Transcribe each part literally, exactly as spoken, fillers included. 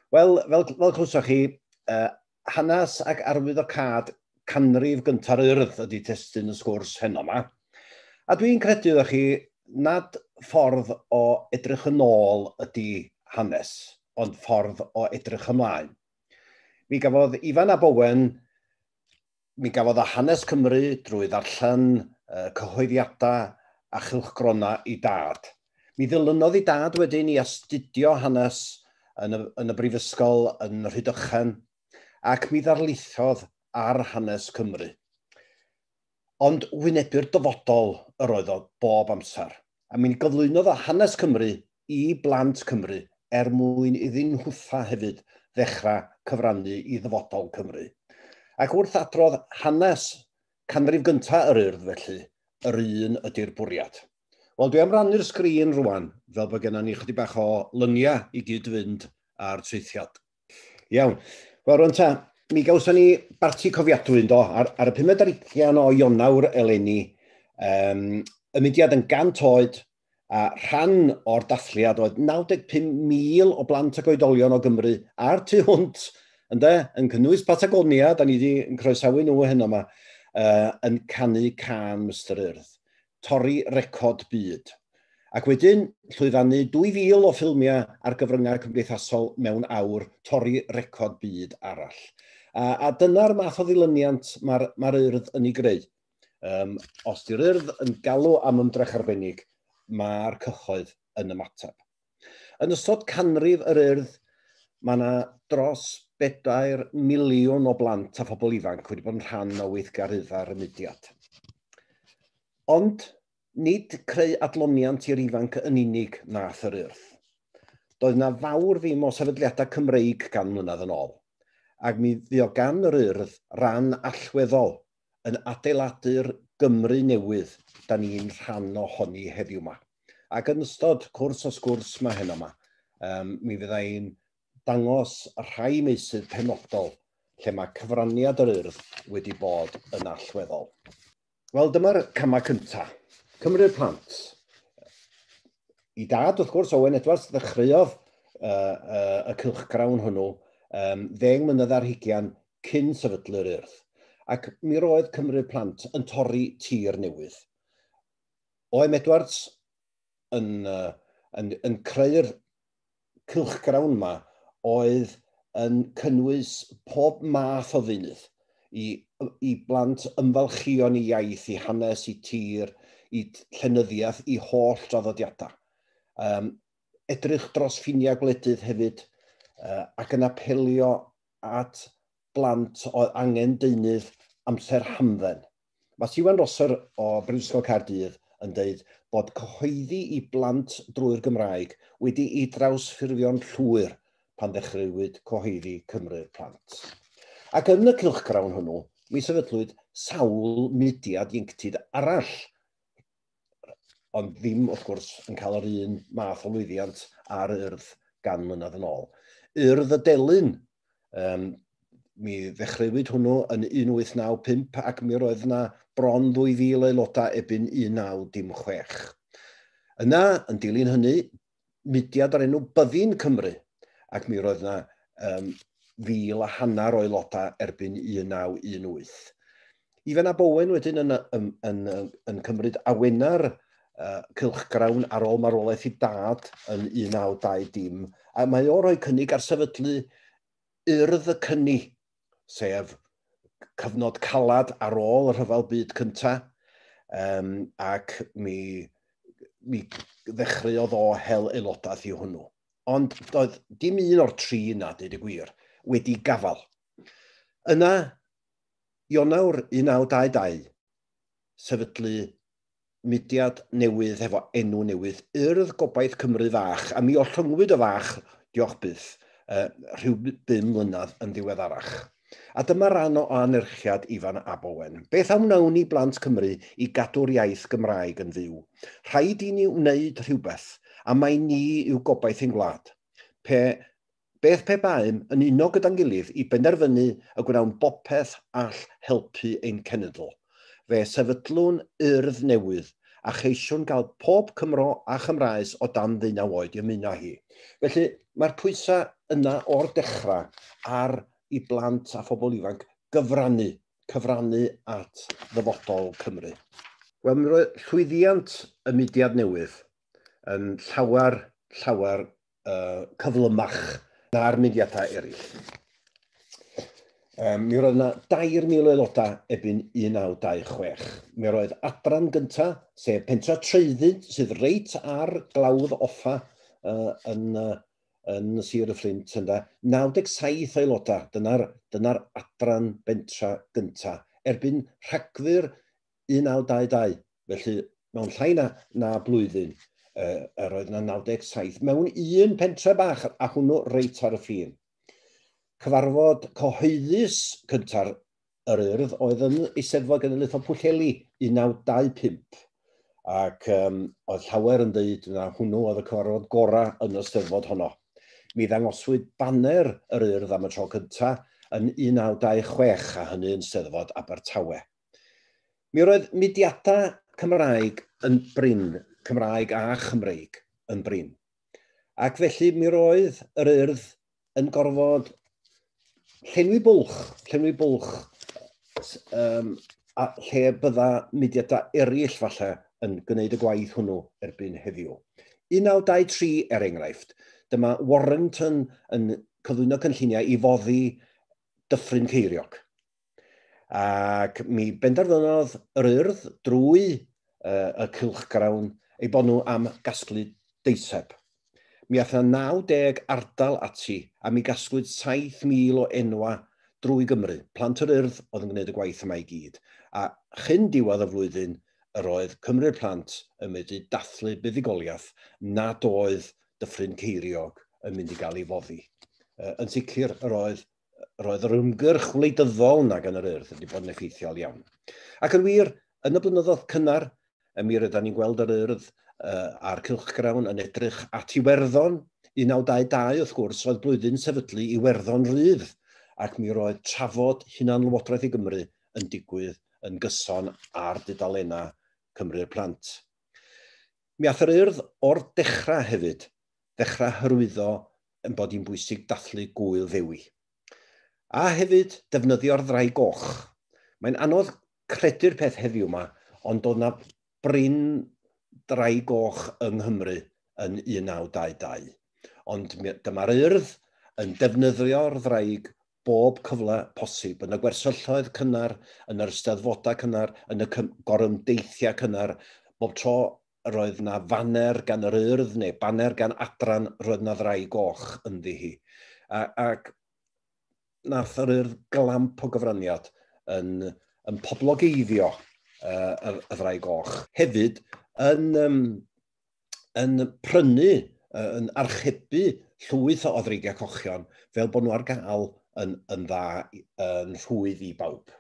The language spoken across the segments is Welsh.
Wel, fel, fel clwsoch chi, uh, hanes ac arwydd o cad canrif gynta'r Urdd ydy testyn y sgwrs heno yma. A dwi'n credu ydych chi nad ffordd o edrych yn ôl ydy hanes, ond ffordd o edrych ymlaen. Mi gafodd Ifan ab Owen, mi gafodd a hanes Cymru drwy ddarllen uh, cyhoeddiadau a chylchgrona i dad. Mi ddilynodd i dad wedyn i astudio hanes yn y, yn y brifysgol yn Rhydychen, ac mi ddarlithodd ar hanes Cymru. Ond wynebu'r dyfodol yr oedd o bob amser. A mi'n gyflwynodd o hanes Cymru i blant Cymru er mwyn iddyn nhwtha hefyd ddechrau cyfrannu i ddyfodol Cymru. Ac wrth adrodd hanes canrif gyntaf yr Urdd felly, yr un ydy'r bwriad. Wel, dwi am rannu'r sgrin rwan, fel bod gennym ni chydig bach o lyniau i gyd fynd ar treithiad. Iawn. Wel, rwan ta, mi gawson ni barti cofiadwy yndo, ar, ar y pumed ar ugian o Ionawr eleni, um, y mudiad yn gant oed, a rhan o'r dathliad oedd naw deg pum mil o blant ac oedolion o Gymru a'r tu hwnt, ynde, yn cynnwys Patagonia, da ni wedi croesawu nhw heno yma, uh, yn canu can Mister Urdd. Torri record byd. Ac wedyn, llwyddannu dwy fil o ffilmiau ar gyfryngau cymdeithasol mewn awr, torri record byd arall. A, a dyna'r math o ddilyniant mae'r ma Urdd yn ei greu. Um, os di'r Urdd yn galw am ymdrech arbennig, mae'r cyhoedd yn ymateb. Yn ystod canrif yr Urdd, mae yna dros bedair miliwn o blant a phobl ifanc wedi bod yn rhan o weithgarydda'r mudiad. Ond nid creu adloniant i'r ifanc yn unig nath yr Urdd. Doedd yna fawr ddim o sefydliadau Cymreig gan mlynedd yn ôl, ac mi fuo gan yr Urdd ran allweddol yn adeiladu'r Gymru newydd da ni'n rhan ohoni heddiw yma. Ac yn ystod cwrs o sgwrs yma heno yma, um, mi fydda i'n dangos rhai meysydd penodol lle mae cyfraniad yr Urdd wedi bod yn allweddol. Wel, dyma'r camau cyntaf. Cymru'r plant. I dad, wrth gwrs, Owen Edwards ddechreuodd uh, uh, y cylchgrawn hwnnw um, ddeng mlynedd ar hugian cyn sefydlu'r Urdd. Ac mi roedd Cymru'r plant yn torri tir newydd. Owen Edwards yn, uh, yn, yn creu'r cylchgrawn yma oedd yn cynnwys pob math o ddeunydd i, i blant ymfalchion i iaith, i hanes, i tir, i llenyddiaeth, i holl draddodiadau. Um, edrych dros ffiniau gwledydd hefyd, uh, ac yn apelio at blant o angen deunydd amser hamdden. Mae Siwan Rosser o Brifysgol Caerdydd yn dweud bod cyhoeddi i blant drwy'r Gymraeg wedi i drawsffurfio'n llwyr pan ddechreuwyd cyhoeddi Cymru'r plant. Ac yn y cylchgrawn hwnnw, mi sefydlwyd sawl mudiad ieuenctid arall, ond ddim, wrth gwrs, yn cael yr un math o lwyddiant ar Urdd gan mlynedd yn ôl. Urdd y Delyn, um, mi ddechreuwyd hwnnw yn un wyth naw pump ac mi roedd yna bron ddwy fil aelodau ebyn un naw dim chwech. Yna, yn dilyn hynny, mudiad ar enw Byddin Cymru, ac mi roedd yna um, fil a hanner o aelodau erbyn un naw un wyth. Ifan ab Owen wedyn yn, yn, yn, yn, yn cymryd awena'r uh, cylchgrawn ar ôl marwolaeth i dad yn un naw dau dim, a mae o roi cynnig ar sefydlu Urdd y Cynni, sef cyfnod calad ar ôl y rhyfel byd cyntaf, um, ac mi, mi ddechreuodd o hel aelodaeth i hwnnw. Ond doedd dim un o'r tri yna, dweud y gwir, wedi gafal. Yna, Ionawr un naw dau dau, sefydlu mudiad newydd efo enw newydd, Urdd Gobaith Cymru Fach, a mi ollwngwyd y fach, diolch byth, uh, rhyw bum mlynedd yn ddiweddarach. A dyma ran o anerchiad Ifan ab Owen. Beth am wnawn ni blant Cymru i gadw'r iaith Gymraeg yn fyw? Rhaid i ni wneud rhywbeth, a mae ni yw gobaith ein gwlad. Pe, beth pe baem yn uno gyda'n gilydd i benderfynu y gwnawn bopeth all helpu ein cenedl. Fe sefydlwn Urdd newydd a cheisiwn gael pob Cymro a Chymraes o dan ddeunaw oed i ymuno hi. Felly mae'r pwysau yna o'r dechrau ar i blant a phobl ifanc gyfrannu, cyfrannu at ddyfodol Cymru. Wel, mi roedd llwyddiant y mudiad newydd yn llawer, llawer uh, cyflymach na'r mudiadau eraill. Um, mi roedd yna dair mil aelodau ebyn un naw dau chwech. Mi roedd adran gyntaf, sef pentra Treiddydd, sydd reit ar glawdd offa uh, yn, uh, yn Sir y Fflint, ynda, naw deg saith aelodau. Dyna'r dyna adran bentra gyntaf. Erbyn Rhagfyr un naw dau dau, felly mewn llai na, na blwyddyn, uh, yr oedd yna naw deg saith, mewn un pentre bach, a hwnnw reit ar y ffin. Cyfarfod cyhoeddus cynta'r yr Urdd oedd yn Eisteddfod Genedlaethol Pwllheli un naw dau pump, ac um, oedd llawer yn dweud na hwnnw oedd y cyfarfod gorau yn y Steddfod honno. Mi ddangoswyd baner yr Urdd am y tro cyntaf yn un naw dau chwech, a hynny yn Steddfod Abertawe. Mi roedd mudiadau Cymraeg yn brin, Cymraeg a Chymreig yn brin. Ac felly mi roedd yr Urdd yn gorfod llenwi bwlch, llenwi bwlch um, a lle bydda mudiadau eraill falle yn gwneud y gwaith hwnnw erbyn heddiw. un naw dau tri er enghraifft, dyma Warrington yn cyflwyno cynlluniau i foddi Dyffryn Ceiriog. Ac mi benderfynodd yr Urdd drwy uh, y cylchgrawn ei bod nhw am gasglu deiseb. Mi ath yna naw deg ardal ati a mi gasglwyd saith mil o enwa drwy Gymru. Plant yr Urdd oedd yn gwneud y gwaith yma i gyd. A chyn diwedd y flwyddyn, yr oedd Cymru'r plant yn mynd i dathlu buddigoliaeth nad oedd Dyffryn Ceiriog yn mynd i gael ei foddi. Uh, yn sicr, yr oedd Roedd yr ymgyrch wleidyddol na gan yr Urdd wedi bod yn effeithiol iawn. Ac yn wir, yn y blynyddoedd cynnar, mi rydyn ni'n gweld yr Urdd uh, a'r cylchgrawn yn edrych at Iwerddon. un naw dau dau, wrth gwrs, roedd blwyddyn sefydlu Iwerddon Rydd, ac mi roedd trafod hunanlywodraeth i Gymru yn digwydd yn gyson ar dudalennau Cymru'r plant. Mi ath yr Urdd o'r dechrau hefyd, dechrau hyrwyddo yn bod hi'n bwysig dathlu gŵyl ddewi. A hefyd defnyddio'r ddrai goch. Mae'n anodd credu'r peth heddiw yma, ond doedd yna brin drai goch yng Nghymru yn un naw dau dau. Ond dyma'r Urdd yn defnyddio'r ddraig bob cyfle posib, yn y gwersylloedd cynnar, yn yr eisteddfodau cynnar, yn y gorymdeithiau cynnar. Bob tro roedd yna faner gan yr Urdd neu baner gan adran, roedd yna ddrai goch ynddi hi. Ac nath yr Urdd glamp o gyfraniad yn, yn poblogeiddio uh, y, y ddrai goch. Hefyd, yn, um, yn prynu, uh, yn archebu llwyth o ddreigiau cochion, fel bod nhw ar gael yn, yn dda, yn rhwydd i bawb.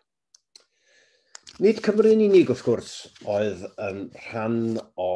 Nid Cymru'n unig, wrth gwrs, oedd yn rhan o,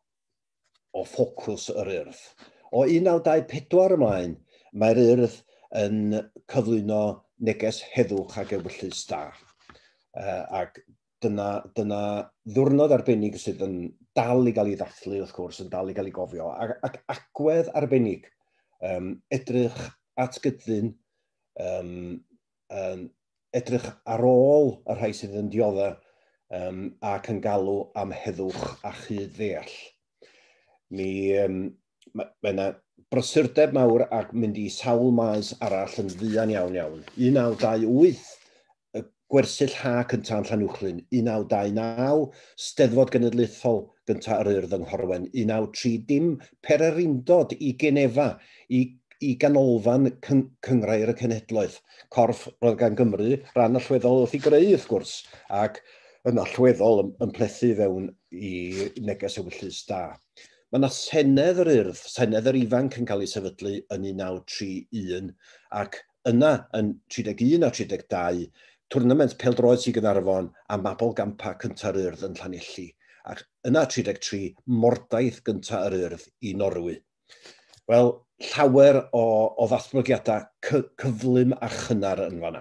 o ffocws yr Urdd. O un naw dau pedwar ymlaen, mae'r Urdd yn cyflwyno neges heddwch ac ewyllus da. Uh, ac dyna, dyna ddiwrnod arbennig sydd yn dal i gael ei ddathlu, wrth gwrs, yn dal i gael ei gofio, ac, ac agwedd arbennig, um, edrych at gydfyn, um, um, edrych ar ôl y rhai sydd yn dioddau um, ac yn galw am heddwch a chyd ddeall. Mi, um, mae yna brysurdeb mawr ac mynd i sawl maes arall yn fuan iawn iawn. un naw dau wyth, y gwersyll ha cyntaf yn Llanuwchlyn. un naw dau naw, Steddfod Genedlaethol gyntaf yr Urdd yng Nghorwen. un naw tri dim, Pererindod i Genefa, i, i ganolfan Cyngrair y Cenhedloedd. Corff roedd gan Gymru, rhan allweddol wrth i greu, wrth gwrs, ac yn allweddol yn, yn plethu fewn i neges ewyllus da. Mae yna Senedd yr Urdd, Senedd yr ifanc yn cael ei sefydlu yn un naw tri un, ac yna yn tri deg un a tri deg dau, twrnament pêl-droed i Gaernarfon a mabol gampa cyntaf yr Urdd yn Llanelli, ac yna tri deg tri, mordaeth gyntaf yr Urdd i Norwy. Wel, llawer o, o ddatblygiadau cyflym a chynnar yn fanna.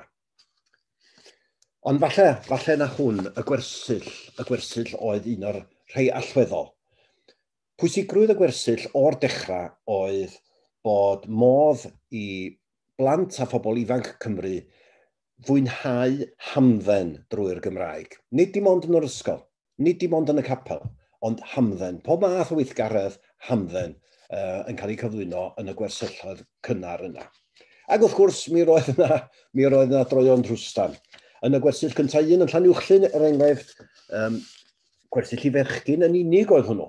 Ond falle, falle na hwn, y gwersyll, y gwersyll oedd un o'r rhai allweddol. Pwysigrwydd y gwersyll o'r dechrau oedd bod modd i blant a phobl ifanc Cymru fwynhau hamdden drwy'r Gymraeg. Nid dim ond yn yr ysgol, nid dim ond yn y capel, ond hamdden. Pob math o weithgaredd hamdden uh, yn cael ei cyflwyno yn y gwersylloedd cynnar yna. Ac wrth gwrs, mi roedd yna, mi roedd yna droeon drwstan. Yn y gwersyll cyntaf un yn Llanuwchlyn, er enghraifft, um, gwersyll i ferchgyn yn unig oedd hwnnw.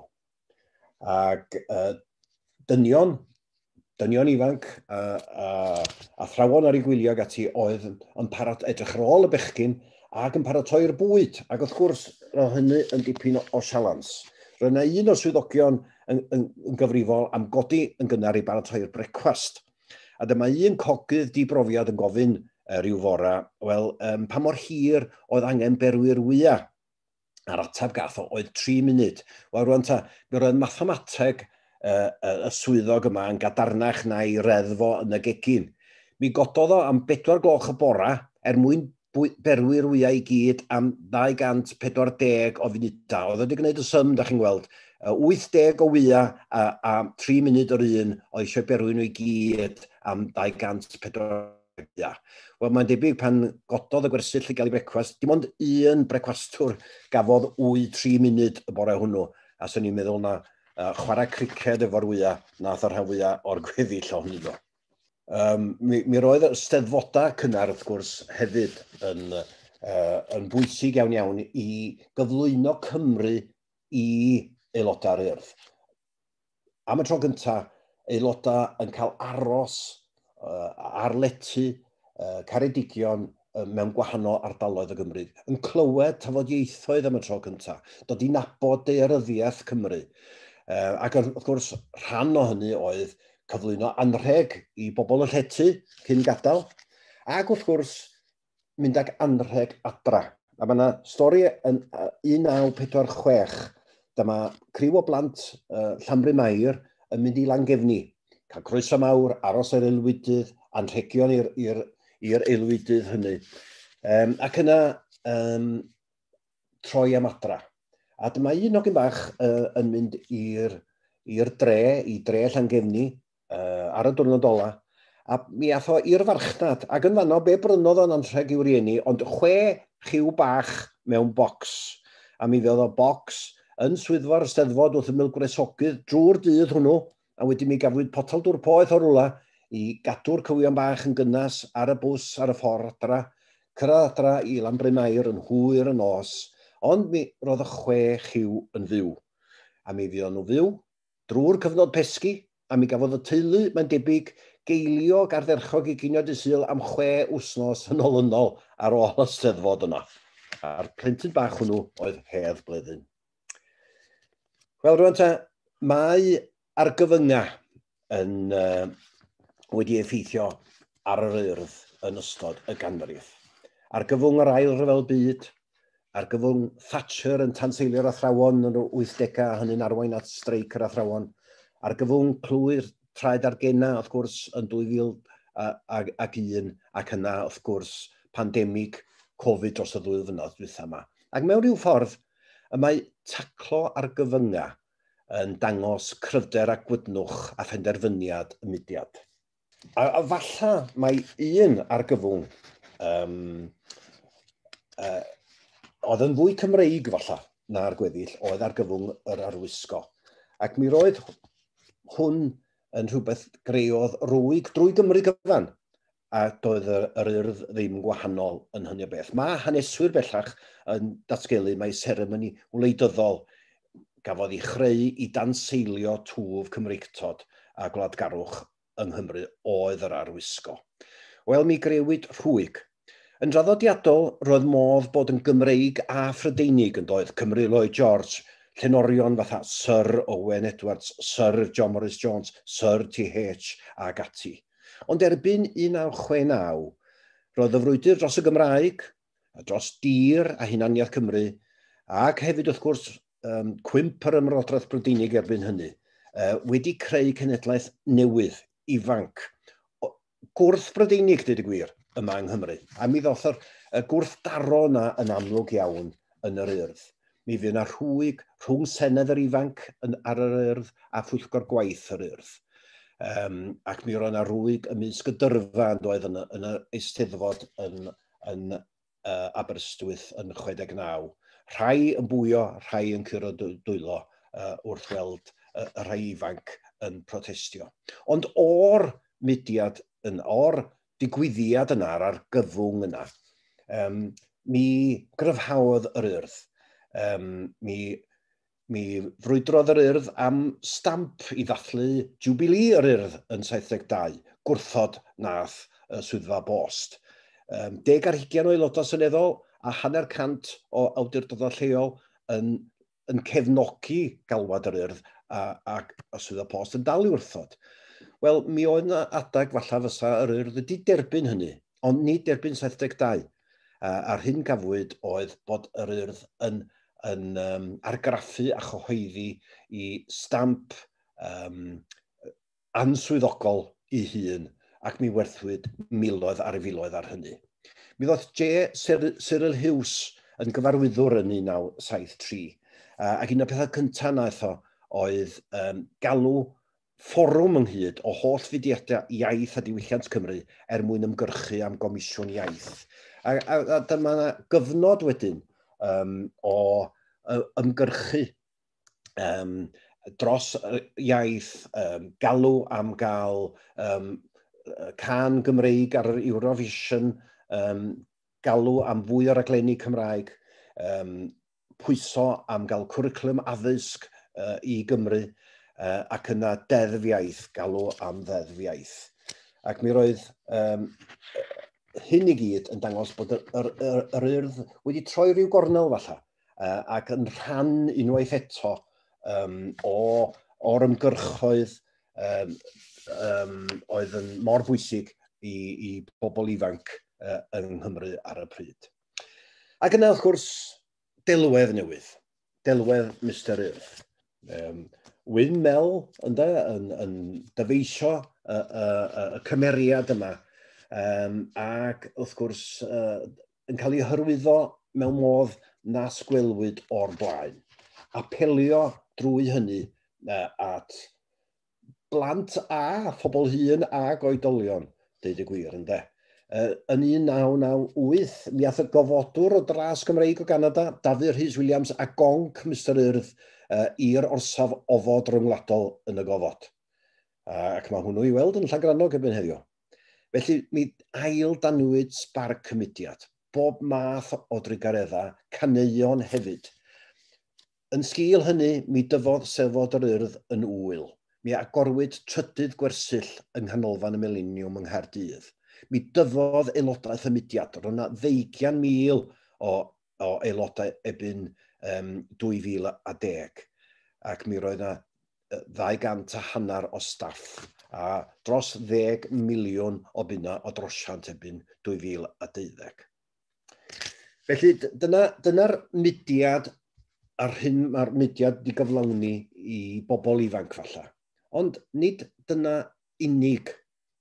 Ac uh, dynion, dynion ifanc a, a, a thrawon ar ei gwylio ag ati oedd yn parod edrych ar ôl y bechgyn ac yn paratoi'r bwyd. Ac wrth gwrs, roedd hynny yn dipyn o sialans. Roedd yna un o'r swyddogion yn, yn, yn gyfrifol am godi yn gynnar i baratoi'r brecwast. A dyma un cogydd dibrofiad yn gofyn uh, rhyw fora, wel, um, pa mor hir oedd angen berwy'r wyau? A'r ateb gath o oedd tri munud. Wel, rwan ta, mi roedd mathemateg uh, y swyddog yma yn gadarnach na i reddfo yn y gegin. Mi gododd o am bedwar gloch y bora er mwyn berwy'r wyau i gyd am ddau gant pedwar deg o funudau. Oedd wedi gwneud y sym, da chi'n gweld, wyth deg o wyau a, a tri munud o'r un o eisiau berwy nhw i gyd am ddau gant pedwar deg. Wel, mae'n debyg pan gododd y gwersyll i gael ei brecwast, dim ond un brecwastwr gafodd wyth tri munud y bore hwnnw. A sy'n ni'n meddwl na uh, chwarae criced efo'r wyau nath o'r rhan wyau o'r gweddill ohonyn nhw. Um, mi, mi roedd y steddfodau cynnar, wrth gwrs, hefyd yn, uh, yn bwysig iawn iawn i gyflwyno Cymru i aelodau'r Urdd. Am y tro gyntaf, aelodau yn cael aros, uh, arletu, uh, caredigion uh, mewn gwahanol ardaloedd o Gymru, yn clywed tafodieithoedd am y tro gyntaf, dod i nabod deiryddiaeth Cymru. Uh, ac wrth gwrs, rhan o hynny oedd cyflwyno anrheg i bobl y llety cyn gadael, ac wrth gwrs mynd ag anrheg adra. A mae yna stori yn un naw pedwar chwech, dyma criw o blant uh, Llanbryn Mair yn mynd i Langefni, cael croeso mawr, aros ar aelwydydd, anrhegion i'r aelwydydd hynny. Um, ac yna um, troi am adra. A dyma un ogyn bach uh, yn mynd i'r dre, i dre Llangefni, Uh, ar y diwrnod ola, a mi ath o i'r farchnad, ac yn fanno be brynodd o'n anrheg i'w rieni, ond chwe lliw bach mewn bocs. A mi fedd o bocs yn swyddfa'r steddfod wrth ymyl gwresogydd drwy'r dydd hwnnw, a wedyn mi gafwyd potel dŵr poeth o rwla i gadw'r cywion bach yn gynnas ar y bws ar y ffordd adra, cyrraedd adra i Llanbryn Mair yn hwyr yn os, ond mi roedd y chwe lliw yn fyw. A mi fedd nhw fyw drwy'r cyfnod pesgi, a mi gafodd y teulu, mae'n debyg, geilio gardderchog i ginio dysil am chwe wsnos yn olynol ar ôl y steddfod yna. A'r plentyn bach hwnnw oedd hedd bleddyn. Wel, rwan ta, mae argyfynga yn, uh, wedi effeithio ar yr Urdd yn ystod y ganrif. Argyfwng yr ail ryfel byd, argyfwng Thatcher yn tanseilio'r athrawon yn yr wythdegau, hynny'n arwain at streic yr athrawon, argyfwng plwy'r traed argena, wrth gwrs, yn dwy fil ac un, ac yna, wrth gwrs, pandemig Covid dros y ddwy flynedd dwytha yma. Ac mewn rhyw ffordd, y mae taclo argyfynga yn dangos cryfder a gwydnwch a phenderfyniad y mudiad. A, a falla mae un argyfwng um, uh, oedd yn fwy Cymreig falla na'r gweddill, oedd argyfwng yr arwisgo. Ac mi roedd hwn yn rhywbeth greodd rwyg drwy Gymru gyfan, a doedd yr Urdd ddim gwahanol yn hynny o beth. Mae haneswyr bellach yn datgelu mae seremoni wleidyddol gafodd ei chreu i danseilio twf Cymreictod a gwladgarwch yng Nghymru oedd yr arwisgo. Wel, mi grewyd rhwyg. Yn draddodiadol, roedd modd bod yn Gymreig a Phrydeinig yn doedd. Cymru Lloyd George, llenorion fatha Sir Owen Edwards, Sir John Morris Jones, Sir T H ag ati. Ond erbyn un naw chwe naw, roedd y frwydr dros y Gymraeg, dros dir a hunaniaeth Cymru, ac hefyd wrth gwrs um, cwymp yr ymrodraeth Brydeinig erbyn hynny, uh, wedi creu cenedlaeth newydd, ifanc, gwrth Brydeinig, dweud y gwir, yma yng Nghymru. A mi ddoth y gwrthdaro yna yn amlwg iawn yn yr Urdd. Mi fydd yna rhwyg rhwng Senedd yr ifanc ar yr Urdd a phwyllgor gwaith yr Urdd. Um, ac mi roedd yna rwyd ymysg y dyrfa yn doedd yn, yn y eisteddfod yn, yn uh, Aberystwyth yn chwedeg naw. Rhai yn bwyo, rhai yn curo dwylo uh, wrth weld uh, y rhai ifanc yn protestio. Ond o'r mudiad, yn, o'r digwyddiad yna, ar gyfwng yna, um, mi gryfhaodd yr Urdd. Um, mi Mi frwydrodd yr Urdd am stamp i ddathlu Jubilee yr Urdd yn saith deg dau, gwrthod nath y swyddfa bost. Um, deg ar hugain o aelodau seneddol a hanner cant o awdurdodau lleol yn, yn cefnogi galwad yr Urdd a, a, a swyddfa post yn dal i wrthod. Wel, mi oedd yna adag falla fysa yr Urdd wedi derbyn hynny, ond nid derbyn saith deg dau. Uh, a'r hyn gafwyd oedd bod yr Urdd yn yn um, argraffu a chyhoeddi i stamp um, answyddogol i hun, ac mi werthwyd miloedd ar y filoedd ar hynny. Mi ddoth J. Cyril Hughes yn gyfarwyddwr yn un naw saith tri, uh, ac un o'r pethau cyntaf naeth o oedd um, galw fforwm ynghyd o holl fudiadau iaith a diwylliant Cymru er mwyn ymgyrchu am gomisiwn iaith. A, a, a dyma gyfnod wedyn Um, o uh, ymgyrchu um, dros iaith, um, galw am gael um, can Gymreig ar yr Eurovision, um, galw am fwy o raglenni Cymraeg, um, pwyso am gael cwricwlwm addysg uh, i Gymru, uh, ac yna deddf iaith, galw am ddeddf iaith. Ac mi roedd um, hyn i gyd yn dangos bod yr, yr, yr, yr Urdd wedi troi rhyw gornel falla, uh, ac yn rhan unwaith eto um, o, o'r ymgyrchoedd um, um, oedd yn mor bwysig i, i bobl ifanc uh, yng Nghymru ar y pryd. Ac yna, wrth gwrs, delwedd newydd, delwedd mister Urdd. Um, Wyn Mel ynde, yn, yn dyfeisio y, y, y, y cymeriad yma, Um, ac wrth gwrs uh, yn cael ei hyrwyddo mewn modd na sgwelwyd o'r blaen. Apelio drwy hynny uh, at blant a phobl hŷn ac oedolion, deud y gwir, ynde. Uh, yn un naw naw wyth, mi ath y gofodwr o dras Gymreig o Ganada, Dafydd Rhys Williams a gonc mister Urdd uh, i'r orsaf ofod ryngwladol yn y gofod. Uh, ac mae hwnnw i weld yn Llangrannog erbyn heddiw. Felly, mi ail danwyd sbarc cymudiad, bob math o drigareddau, caneuon hefyd. Yn sgil hynny, mi dyfodd sefod yr Urdd yn wyl. Mi agorwyd trydydd gwersyll yng nghanolfan y Millennium yng Nghaerdydd. Mi dyfodd aelodaeth y mudiad, roedd yna ddeugain mil o, o aelodau ebyn um, dwy fil a deg. Ac mi roedd yna ddau gant a hanner o staff, a dros ddeg miliwn o bunna o drosiant ebyn dwy fil a deuddeg. Felly, dyna'r dyna mudiad a'r hyn mae'r mudiad wedi gyflawni i bobl ifanc falla. Ond nid dyna unig,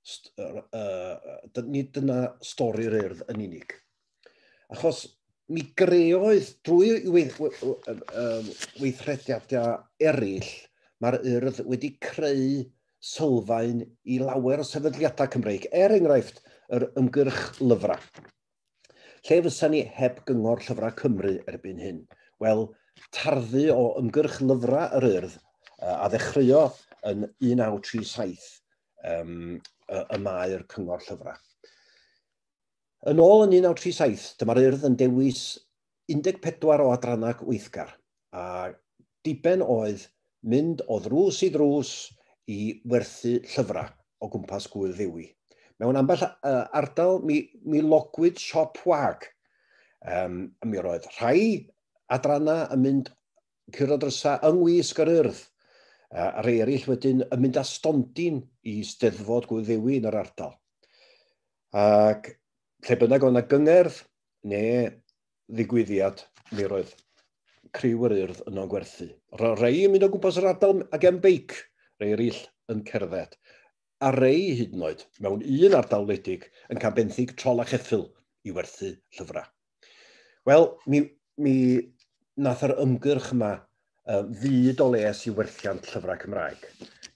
uh, nid dyna stori'r Urdd yn unig. Achos mi greoedd drwy weith, weithrediadau eraill, mae'r Urdd wedi creu sylfaen i lawer o sefydliadau Cymreig, er enghraifft yr ymgyrch lyfrau. Lle fysa ni heb gyngor llyfrau Cymru erbyn hyn? Wel, tarddu o ymgyrch lyfrau yr Urdd a ddechreuo yn un naw tri saith um, y mae'r cyngor llyfrau. Yn ôl yn un naw tri saith, dyma'r Urdd yn dewis un deg pedwar o adrannau weithgar, a diben oedd mynd o ddrws i ddrws i werthu llyfrau o gwmpas Gwyl Ddewi. Mewn ambell uh, ardal, mi, mi logwyd siop wag. Um, a mi roedd rhai adrannau yn mynd curo drysa yngwisg yr Urdd. Uh, a rhai eraill wedyn yn mynd â stondin i steddfod Gwyl Ddewi yn yr ardal. Ac lle bynnag o'na gyngerdd neu ddigwyddiad, mi roedd criw yr Urdd yno'n gwerthu. Roedd rhai yn mynd o gwmpas yr ardal ag am beic, rhai eraill yn cerdded. A rhai hyd yn oed, mewn un ardal wledig, yn cael benthyg trol a cheffyl i werthu llyfrau. Wel, mi, mi nath yr ymgyrch yma uh, fyd o les i werthiant llyfrau Cymraeg.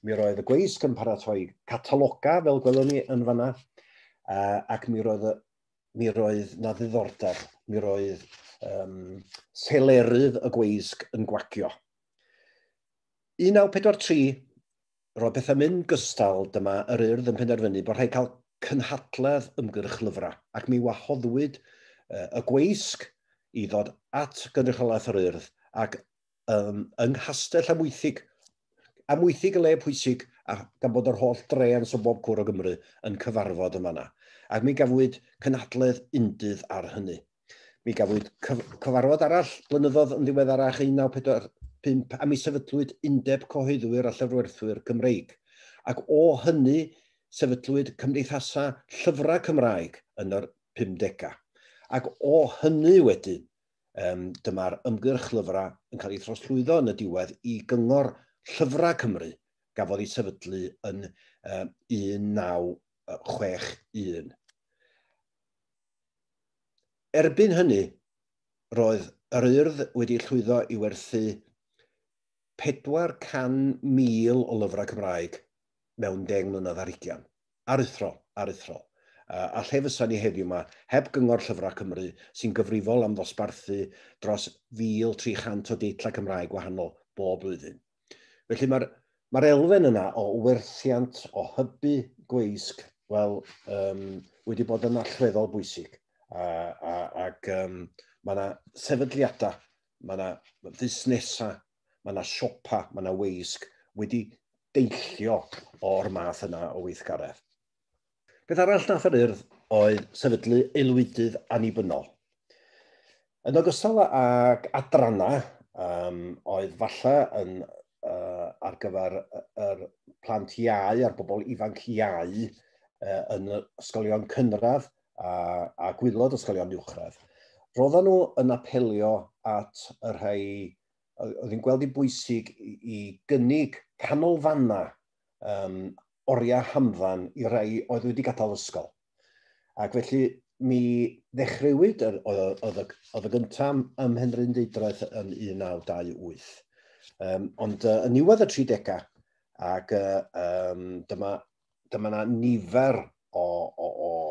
mi roedd y gweisg yn paratoi cataloga, fel gwelwn ni yn fanna, uh, ac mi roedd, mi roedd na ddiddordeb, mi roedd um, selerydd y gweisg yn gwagio. un naw pedwar tri, roedd bethau mynd gystal, dyma yr Urdd yn penderfynu bod rhaid cael cynhadledd ymgyrch lyfrau, ac mi wahoddwyd uh, y gweisg i ddod at gynrychiolaeth yr Urdd, ac um, yng Nghastell Amwythig, Amwythig y le pwysig, a gan bod yr holl drens o bob cwr o Gymru yn cyfarfod yma yna. Ac mi gafwyd cynhadledd undydd ar hynny. Mi gafwyd cyf cyfarfod arall, blynyddoedd yn ddiweddarach un naw pedwar pump, a mi sefydlwyd undeb cyhoeddwyr a llyfrwerthwyr Cymreig. Ac o hynny sefydlwyd cymdeithasau llyfrau Cymraeg yn yr pumdega. Ac o hynny wedyn, um, dyma'r ymgyrch lyfrau yn cael ei throsglwyddo yn y diwedd i gyngor Llyfrau Cymru, gafodd ei sefydlu yn uh, un naw chwech un. Erbyn hynny, roedd yr Urdd wedi llwyddo i werthu pedwar can mil o lyfrau Cymraeg mewn deng mlynedd ar ugian. Aruthrol, aruthrol. Uh, a lle fysa ni heddiw yma, heb gyngor Llyfrau Cymru, sy'n gyfrifol am ddosbarthu dros mil tri chant o deitlau Cymraeg wahanol bob blwyddyn. Felly mae'r ma elfen yna o werthiant, o hybu gweisg, wel, um, wedi bod yn allweddol bwysig. Uh, a, ac um, mae yna sefydliadau, mae yna fusnesau, mae yna siopa, mae yna weisg wedi deillio o'r math yna o weithgaredd. Beth arall nath yr Urdd oedd sefydlu aelwydydd annibynnol. Yn ogystal ag adranna, um, oedd falle yn Uh, ar gyfer yr plant iau, a'r bobl ifanc iau uh, yn ysgolion cynradd a, a gwylod ysgolion uwchradd. Roedden nhw yn apelio at y rhai, oedd hi'n gweld i bwysig i, i gynnig canolfanna um, oriau hamddan i rai oedd wedi gadael ysgol. Ac felly mi ddechreuwyd, oedd y gyntaf ym Mhenrhyn Deidraeth yn un naw dau wyth. Um, ond uh, yn niwedd y tri dega, ac uh, um, dyma, dyma na nifer o, o,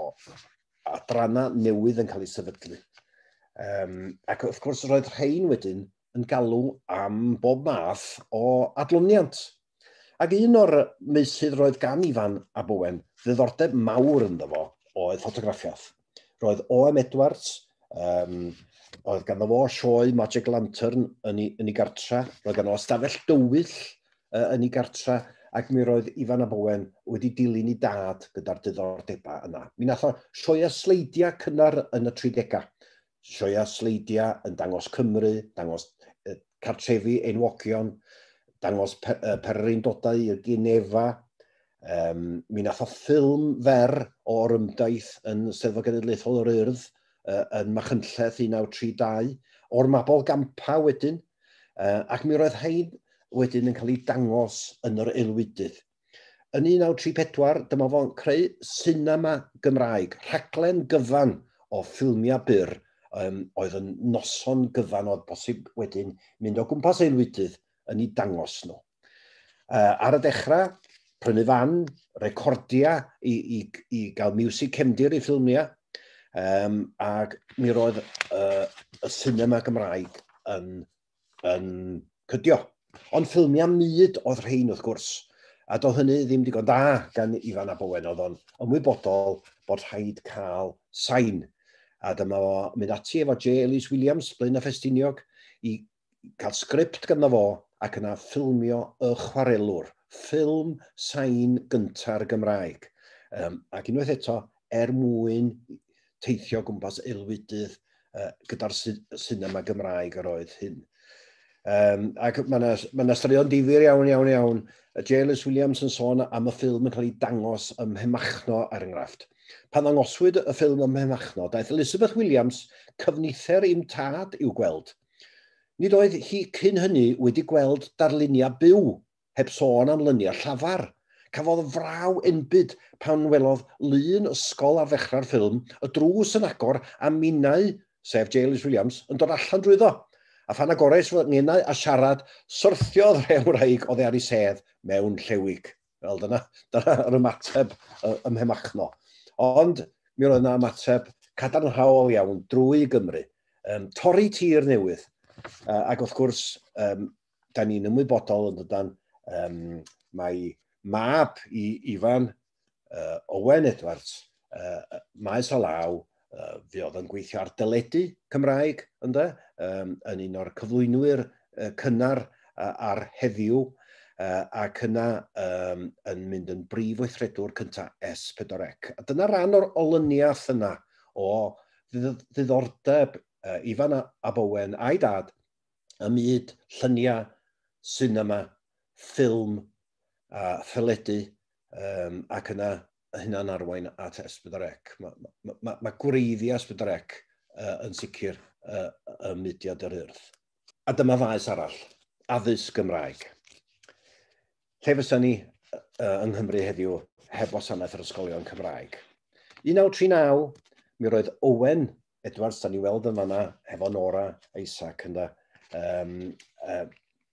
o adranna newydd yn cael ei sefydlu. Um, ac wrth gwrs roedd rhain wedyn yn galw am bob math o adloniant. Ac un o'r meysydd roedd gan Ifan a Bowen ddiddordeb mawr ynddo fo oedd ffotograffiaeth. Roedd O M Edwards, um, oedd ganddo fo sioe Magic Lantern yn ei, yn ei gartra, roedd ganddo fo stafell dywyll uh, yn ei gartra, ac mi roedd Ifan a Bowen wedi dilyn i dad gyda'r diddordebau yna. Mi nath o sioia sleidiau cynnar yn y tridega. Sioia sleidiau yn dangos Cymru, dangos uh, cartrefi enwogion, dangos per, uh, pererindodau i'r Genefa. Um, mi nath o ffilm fer o'r ymdaith yn Steddfod Genedlaethol yr Urdd, Uh, yn Machynlleth un naw tri dau, o'r Mabol Gampa wedyn, uh, ac mi roedd hein wedyn yn cael ei dangos yn yr aelwydydd. Yn un naw tri pedwar, dyma fo'n creu sinema Gymraeg, rhaglen gyfan o ffilmiau byr, um, oedd yn noson gyfan oedd bosib wedyn mynd o gwmpas aelwydydd yn ei dangos nhw. Uh, ar y dechrau, prynu fan, recordia i, i, i gael music cefndir i ffilmiau, Um, ac mi roedd uh, y sinema Gymraeg yn, yn cydio. Ond ffilmiau myd oedd rhain wrth gwrs. A doedd hynny ddim digon da gan Ifan a Bowen, oedd o'n ymwybodol bod rhaid cael sain. A dyma o mynd ati efo J. Ellis Williams, Blaen a Ffestiniog, i cael sgript ganddo fo ac yna ffilmio Y Chwarelwr. Ffilm sain gynta'r Gymraeg. Um, ac unwaith eto, er mwyn teithio gwmpas aelwydydd uh, gyda'r sinema Gymraeg yr oedd hyn. Um, ac mae yna straeon difyr iawn, iawn, iawn. J. Ellis Williams yn sôn am y ffilm yn cael ei dangos ym Mhemachno er enghraifft. Pan ddangoswyd y ffilm ym Mhemachno, daeth Elizabeth Williams cyfnither i'm tad i'w gweld. Nid oedd hi cyn hynny wedi gweld darluniau byw, heb sôn am luniau llafar. Cafodd fraw enbyd pan welodd lun ysgol ar ddechrau'r ffilm, y drws yn agor a minnau, sef J. Ellis Williams, yn dod allan drwyddo. A phan agores fod ngennau a siarad, syrthiodd rhew wraig o dde ar ei sedd mewn llewig. Wel, dyna, dyna yr ymateb ym Mhemachno. Ond mi roedd yna ymateb cadarnhaol iawn drwy Gymru. Um, torri tir newydd. Uh, ac wrth gwrs, um, da ni'n ymwybodol yn dydan, um, mae mab i Ifan uh, Owen Edwards, uh, maes o law, uh, fe oedd yn gweithio ar dyledu Cymraeg, ynde, um, yn un o'r cyflwynwyr uh, cynnar uh, ar heddiw, uh, ac yna um, yn mynd yn brif weithredwr cyntaf S pedwar C. A dyna ran o'r olyniaeth yna o ddiddordeb uh, Ifan ab Owen a'i dad ym myd lluniau, cinema, ffilm, a theledu, um, ac yna hynna'n arwain at S pedwar C. Mae ma, ma, ma gwreiddiau S pedwar C uh, yn sicr uh, y mudiad yr Urdd. A dyma faes arall, addysg Gymraeg. Lle fysa ni uh, yng Nghymru heddiw heb wasanaeth yr ysgolion Cymraeg. un naw tri naw, mi roedd Owen Edwards, da ni weld yn fanna, hefo Nora a Isaac, ynda. Um, uh,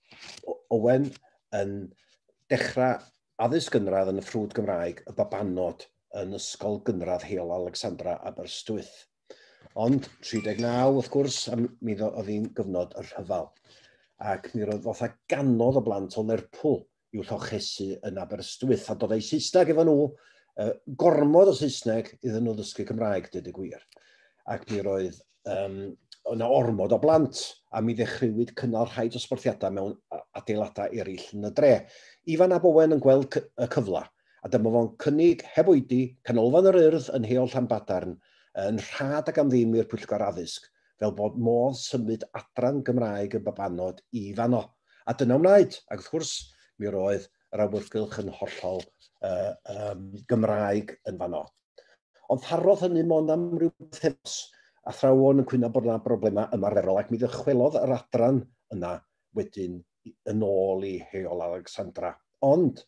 Owen yn dechrau addysg gynradd yn y ffrwd Gymraeg y babanod yn ysgol gynradd Heol Alexandra Aberystwyth. Ond tri deg naw, wrth gwrs, mi oedd hi'n gyfnod y rhyfal. Ac mi roedd fatha ganodd o blant o Lerpwl i'w llochesu yn Aberystwyth. A dod ei Saesneg efo nhw, uh, gormod o Saesneg iddyn nhw ddysgu Cymraeg, dyd y gwir. Ac mi roedd um, yna ormod o blant, a mi ddechreuwyd cynnal rhai dosbarthiadau mewn adeiladau eraill yn y dre. Ifan ab Owen yn gweld y cyfla, a dyma fo'n cynnig heb oedi canolfan yr Urdd yn Heol Llanbadarn yn rhad ac am ddim i'r Pwyllgor Addysg, fel bod modd symud adran Gymraeg y babanod i fanno. A dyna wnaed, ac wrth gwrs mi roedd yr awyrgylch yn hollol uh, um, Gymraeg yn fanno. Ond tharodd hynny mond am ryw bythefnos, a thrawon yn cwyno bod yna broblemau ymarferol, ac mi ddychwelodd yr adran yna wedyn yn ôl i Heol Alexandra. Ond